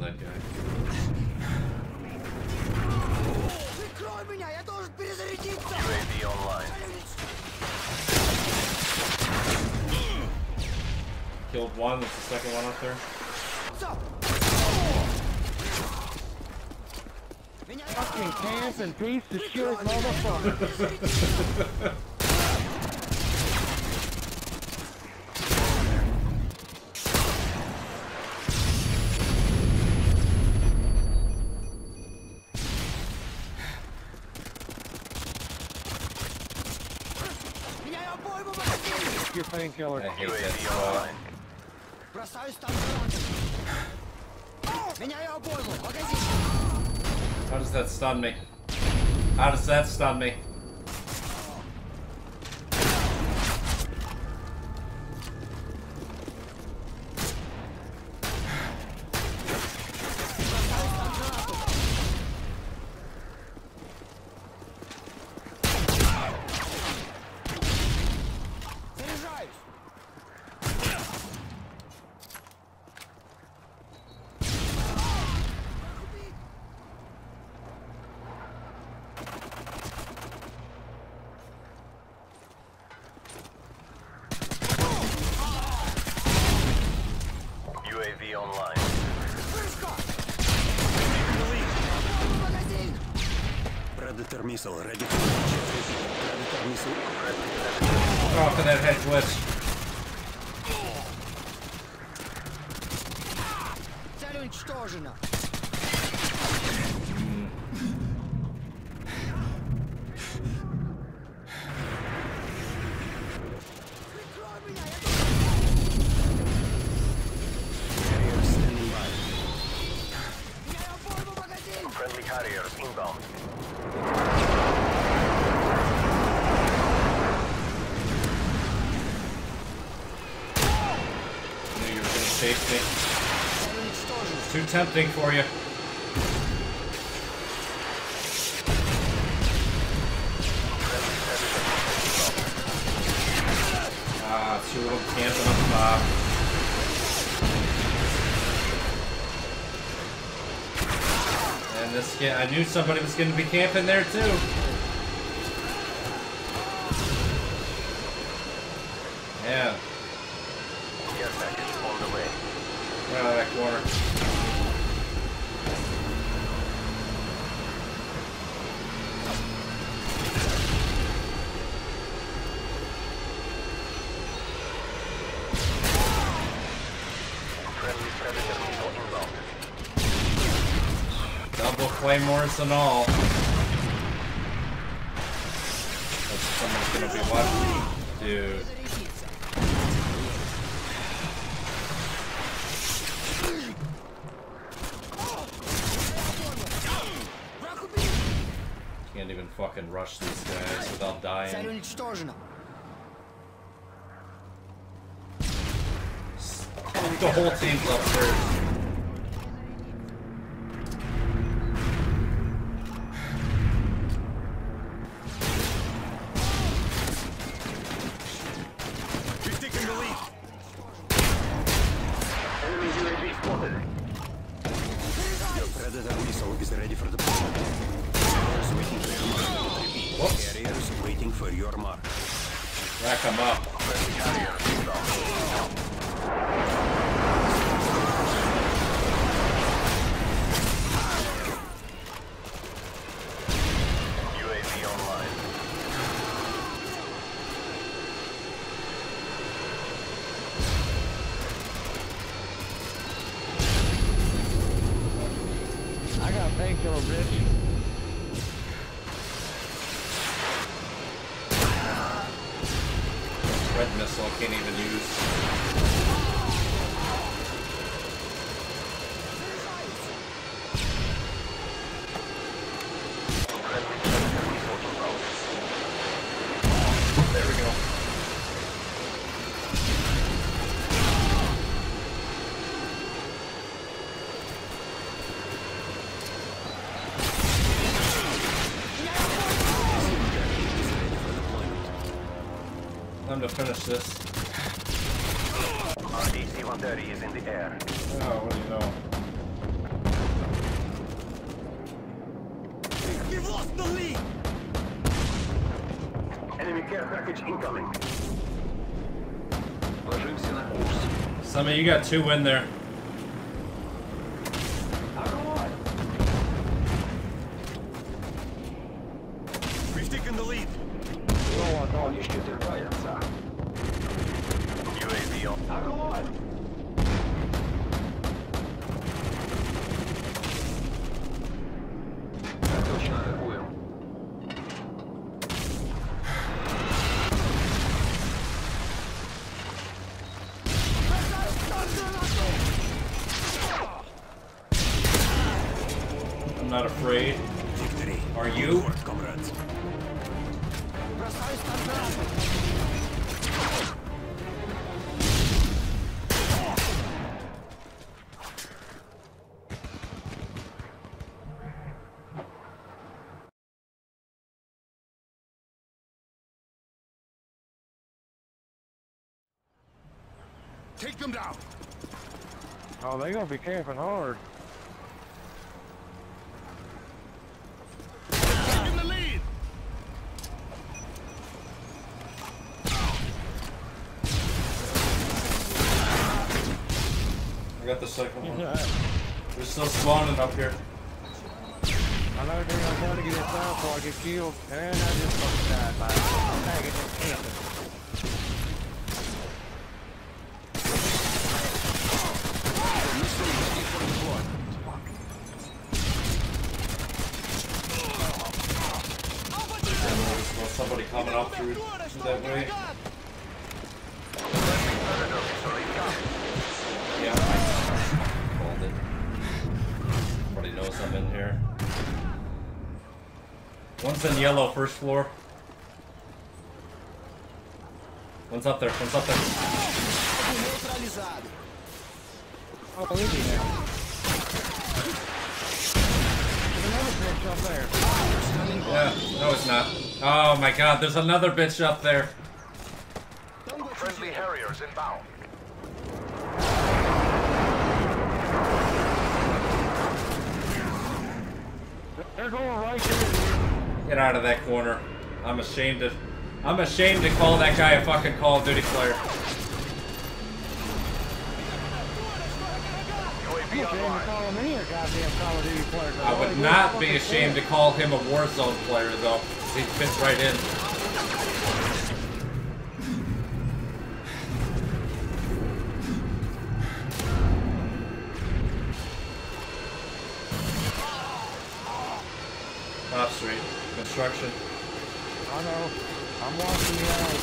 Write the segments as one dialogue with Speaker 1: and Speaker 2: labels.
Speaker 1: that guy.
Speaker 2: UAV online.
Speaker 1: Killed one, that's the second one up there.
Speaker 3: Fucking camping piece of shit, motherfucker. Your painkiller.
Speaker 1: I hate that spot. How does that stun me? How does that stun me?
Speaker 2: UAV online. Predator missile ready for launch. Predator missile ready.
Speaker 1: Oh, for that head glitch.
Speaker 4: Цель уничтожена.
Speaker 2: Carrier standing by. Friendly carriers inbound.
Speaker 1: Knew you were gonna chase me. Too tempting for you. Ah, two of them camping up top. And this kid, I knew somebody was gonna be camping there too. Yeah,
Speaker 2: Care package on the way.
Speaker 1: right out of that corner.
Speaker 2: Friendly Predator missile inbound.
Speaker 1: Double claymores and all. That's someone's gonna be watching. Dude. Can't even fucking rush these guys without
Speaker 4: Цель
Speaker 1: dying.
Speaker 4: уничтожена.
Speaker 1: The whole team's up first.
Speaker 2: We've taken the lead. Enemy UAV spotted. Your Predator missile is ready for deployment. Carriers waiting for your mark. Repeat.
Speaker 1: Whoops.
Speaker 2: Carriers waiting for your mark.
Speaker 1: Rack them up.
Speaker 2: Friendly carrier inbound. UAV online.
Speaker 3: I got a painkiller, bitch.
Speaker 1: Red missile I can't even use.
Speaker 2: Friendly Predator missile inbound.
Speaker 1: There we go. Time to finish this.
Speaker 2: RDC-130 is in the air.
Speaker 1: Oh, what do you know?
Speaker 2: the lead! Enemy care package incoming. Ложимся на курс.
Speaker 1: Some of you got 2 in there.
Speaker 2: We've taken the lead. UAV on. Точно атакуем.
Speaker 1: I'm not afraid. Are you?
Speaker 2: Comrades. Take them down.
Speaker 3: Oh, they gonna be camping hard.
Speaker 2: Taking the lead.
Speaker 1: I got the second one. They're still spawning up here.
Speaker 3: I know they're gonna try to get inside before I get killed, and I just fucking died by a faggot that's camping.
Speaker 1: There's somebody coming up through that way. Yeah, I called it. Everybody knows I'm in here. One's in yellow, first floor. One's up there, one's up there.
Speaker 3: Oh, believe me now. There's another bitch up there.
Speaker 1: Yeah, no it's not. Oh my god, there's another bitch up there.
Speaker 2: Friendly Harriers inbound.
Speaker 3: They're going right there.
Speaker 1: Get out of that corner. I'm ashamed to call that guy a fucking Call of Duty player.
Speaker 3: I'm ashamed to call me a goddamn Call of Duty player.
Speaker 1: I would not be ashamed to call him a Warzone player though. He fits right in. Top Street. Construction.
Speaker 3: I know. I'm watching you out.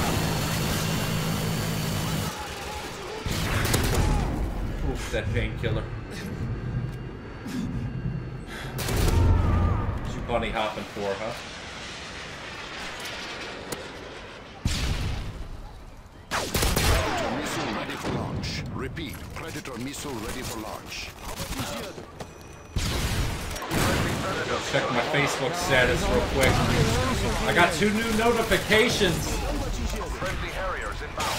Speaker 1: Oof, that painkiller. What you bunny hopping for, huh?
Speaker 2: Predator missile ready for launch. Repeat, Predator missile ready for launch.
Speaker 1: Check my Facebook status real quick. I got 2 new notifications.
Speaker 2: Friendly Harriers inbound.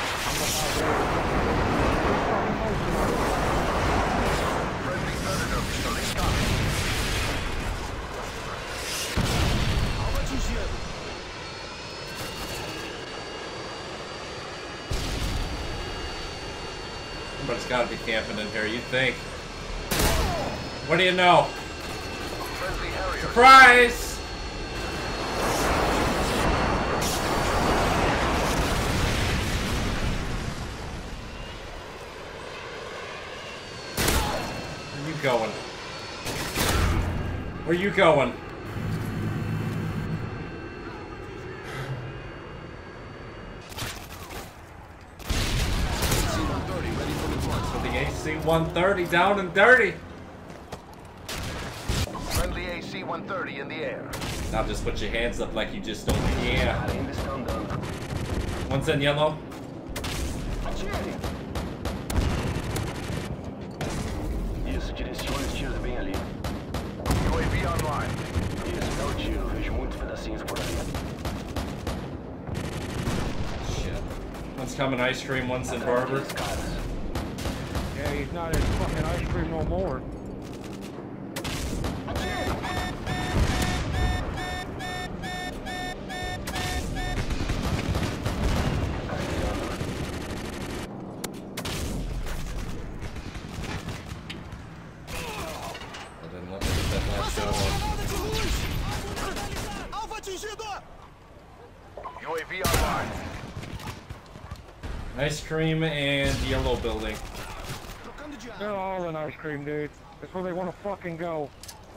Speaker 2: Friendly Predator missile incoming.
Speaker 1: Somebody's got to be camping in here, you'd think. What do you know?
Speaker 2: Friendly Harriers.
Speaker 1: Surprise! Where you going? Where you going? For the AC-130 down and dirty.
Speaker 2: Friendly AC-130 in the air.
Speaker 1: Now just put your hands up like you just don't care. One's in yellow.
Speaker 2: Isso, direcione os tiros bem ali. UAV online. Isso, dá o tiro. Vejo muitos pedacinhos por ali.
Speaker 1: Shit. One's coming ice cream, one's in barber.
Speaker 3: Yeah, he's not in fucking ice cream no more.
Speaker 1: ice cream and yellow building.
Speaker 3: They're all in ice cream, dude. That's where they want to fucking go.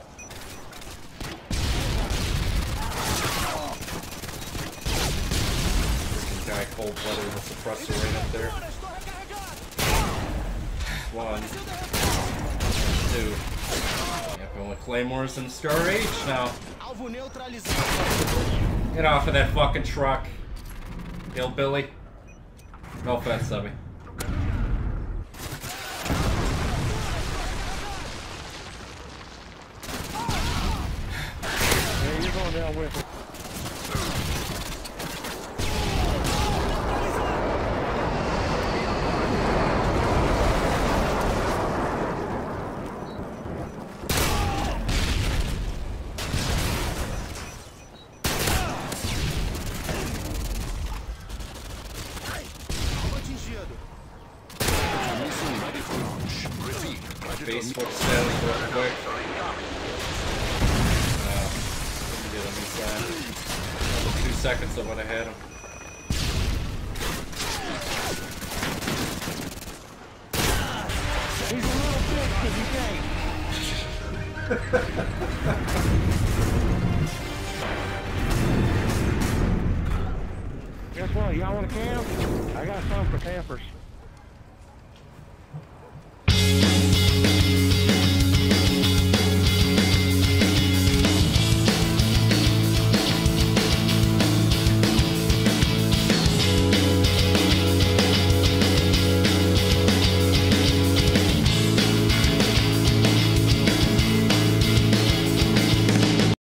Speaker 1: Freaking guy cold-blooded with a suppressor right up there. 1, 2. Yep, and with Claymores and Star H now.
Speaker 4: Alvo neutralizado.
Speaker 1: Get off of that fucking truck, hillbilly. No offense, Subby.
Speaker 3: Yeah, you're going down with it.
Speaker 1: Facebook status real quick. Get him inside. 2 seconds of what I had him.
Speaker 3: He's a little bitch because he can't. Guess what? Y'all want to camp? I got something for campers.